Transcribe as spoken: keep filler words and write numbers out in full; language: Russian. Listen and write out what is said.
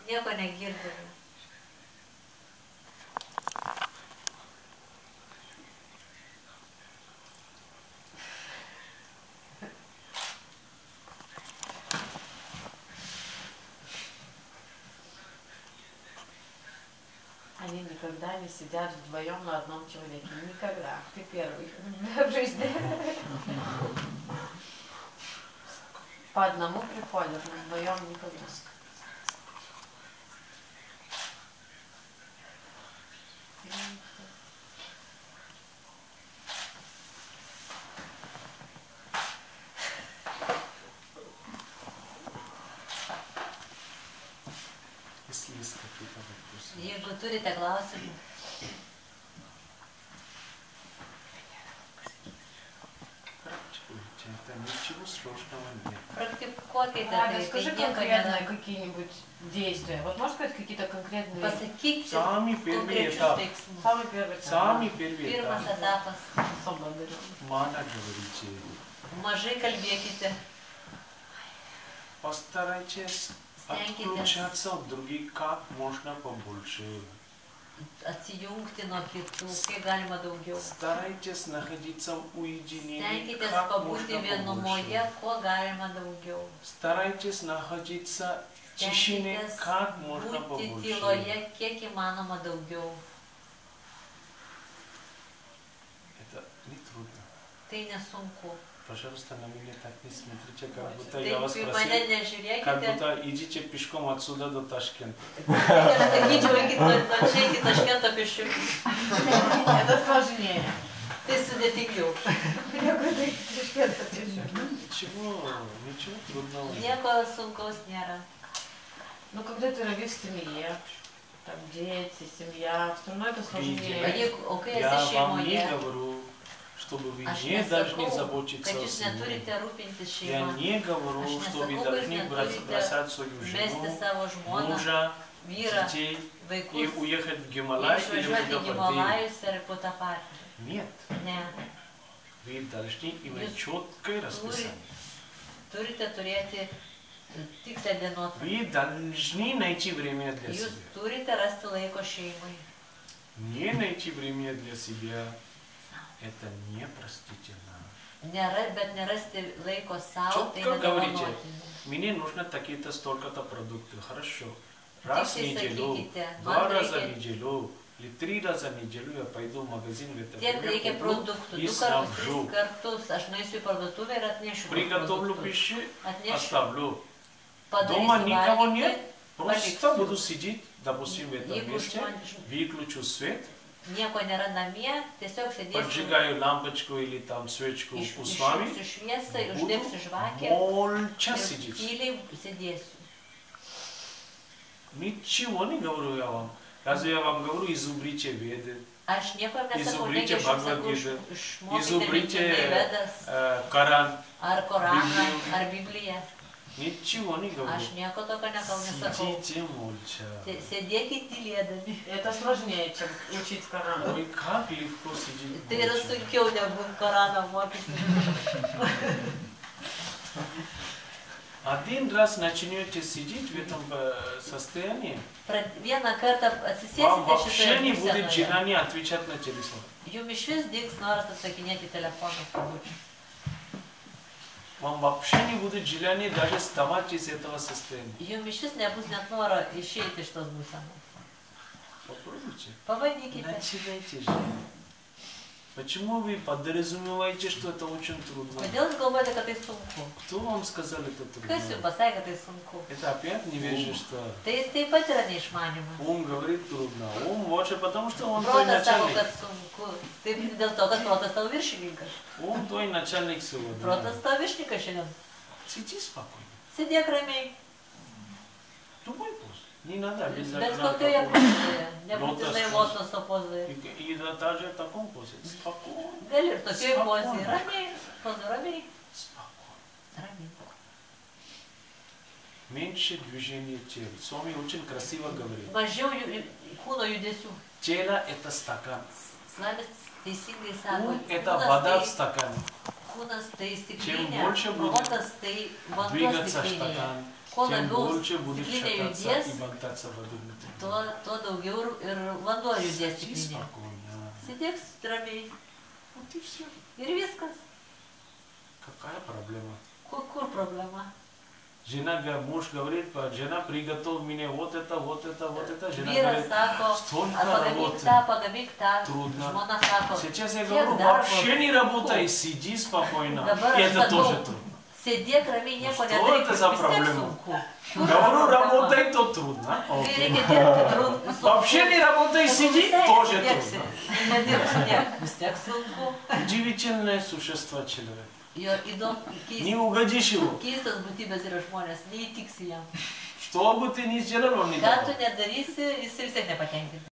Nieko negirdime. Они никогда не сидят вдвоем на одном человеке. Никогда. Ты первый в жизни. По одному приходят, но вдвоем никогда. Если есть какие-то вопросы. Jeigu turite klausimų. Это ничего сложного нет. Praktikuokite Ага, tai, скажи tai nieko конкретно nėra. какие-нибудь действия. Вот можешь сказать какие-то конкретные... Pasakykite Sami первый konkrečius этап. veiksmus. Самый первый. Sami первый Pirmas этап. etapas. Особо берем. Мало говорите. Mažai kalbėkite. Постарайтесь отключаться от других как можно побольше. Atsijungti nuo kitų, kiek galima daugiau. Старайтесь находиться в уединении Stenkitės как pabūti можно vienumoje, больше. kuo galima daugiau. Старайтесь находиться в тишине Stenkitės как можно būti побольше. tyloje, kiek įmanoma daugiau. Это не трудно. Tai nesunku. Пожалуйста, на меня так не смотрите, как будто Taip, я вас į mane просил, как nežiūrėkite. будто идите пешком отсюда до Ташкента. Ir sakyčiau, eikit nuo nuo čia iki Taškento pėsčiomis. Это сложнее. Tai sudėtingiau. Я говорю, ты Ташкент отъезжаешь. Ничего, ничего трудного. Nieko sunkaus nėra. Ну, когда ты родишь в семье, там дети, семья, все равно это O сложнее. jeigu- O kai Я esi вам не šeimoje, говорю, чтобы вы aš не должны nesakau, заботиться kad о jūs семье. neturite rūpintis Я šeimą, не говорю, Aš что вы nesakau, должны kad jūs брать- neturite бросать свою mesti жену, savo žmoną, мужа, vyrą, детей и vaikus уехать в ir Гималай или в išvažiuoti į Габардей. Himalajus ir po tą partnerį. Нет, Ne. вы должны иметь Jūs четкое расписание. Turite turėti tikslę dienotvarkę. Вы должны найти время для Jūs себя. turite rasti laiko šeimai. Не найти время для себя – это непростительно. Nėra, bet nerasti laiko savo, tai Четко говорите, nedovanotina. мне нужно такие-то столько-то продукты. Хорошо. Раз в Tiksliai неделю, sakykite, два man раза в reikia неделю или три раза в неделю я пойду в магазин в это tiek время, reikia куплю produktų. и Du kartus, снабжу. tris kartus aš nueisiu į parduotuvę ir atnešiu Приготовлю produktus. пищу, Atnešiu, оставлю. Дома padarysiu никого valgyti, нет, просто paliksiu. буду сидеть, допустим, в этом Jeigu месте, žmonės- выключу свет, nieko nėra namie, tiesiog sėdėsiu, поджигаю лампочку или там свечку iš- у с вами, išjungsiu šviesą, буду uždegsiu žvakę молча ir сидеть. tyliai sėdėsiu. Ничего не говорю я вам. Разве я вам говорю, изубрите Веды, Aš nieko ir nesakau, Izumbrite negi aš jums sakau, Bhagavad-gita, iš- išmokite изубрите mintinai Vedas, э, Коран, ar Koraną, Bibliją. ar Bibliją. ничего не говорю. Aš nieko tokio nekal nesakau. Сидите молча. Sė- Sėdėkit tylėdami. Это сложнее, чем учить Коран. Ой, как легко сидеть Tai yra молча. sunkiau negu Koraną mokyti. Один раз начнете сидеть в этом э, состоянии, Pra- Vieną kartą вам atsisėsite вообще šitoje не будет būsenoje. желания отвечать на телефон. Jums iš vis dings noras atsakinėti telefoną skambučiu. Вам вообще не будет желания даже вставать из этого состояния. Jums iš vis nebus net noro išeiti iš tos būsenos. Попробуйте. Pabandykite. Начинайте же. Почему вы подразумеваете, что это очень трудно? Kodėl jūs galvojate, kad tai sunku? Кто вам сказал это трудно? Kas jums pasakė, kad tai sunku? Это опять невежество. Tai taip pat yra neišmanimas. Ум говорит трудно. Ум вообще потому, что он твой Protas sako, начальник. kad sunku. Taip dėl to, kad protas tavo viršininkas. Ум твой начальник сегодня. Protas tavo viršininkas šiandien. Сиди спокойно. Sėdėk ramiai. Любой пост. Не надо Bet обязательно. kokioje такого. pozicijoje. Nebūtinai Lotus lotoso pozoje. И, и да- даже в таком позе. Спокойно. Gali ir tokioj Spokojno. pozicijoje. Ramiai. Pozu ramiai. Спокойно. Ramiai. Меньше движения тела. С вами очень красиво говорит. Mažiau jų- kūno judesių. Тело это стакан. Slavis teisingai sako. Ум это Kūnas вода в tai, stакане. kūnas tai Чем stiklinė, больше будет protas tai vanduos Двигаться stiklinėje. стакан. kuo Тем labiau больше будешь stiklinė шататься judės, и болтаться в одну минуту. tuo, tuo daugiau ir, ir vanduo judės Сиди stiklinė. спокойно. Sėdėk ramiai. Вот и все. Ir viskas. Какая проблема? Kur, kur problema? Жена, га- муж говорит, жена, приготовь мне вот это, вот это, вот это. Жена Vyras говорит, sako, столько pagamink работы. tą, pagamink tą. Трудно. Žmona sako, Сейчас я kiek говорю, darbo. вообще не работай, сиди спокойно. Dabar И aš это тоже sakau, трудно. sėdėk ramiai, nieko Что nedaryk. это за Vis tiek проблема? sunku. Говорю, работай, то трудно. Kai Окей. reikia dirbti, trudno. Вообще не работай, сиди, тоже трудно. Nedirbsi, ne. Vis tiek sunku. Удивительное существо человек. Jo įdomu, Не keis, угодишь его. keistas būtybės yra žmonės, neįtiksi jam. Что бы ты ни сделал, он не Ką tu даст. nedarysi, jis vis tiek nepatenkintas.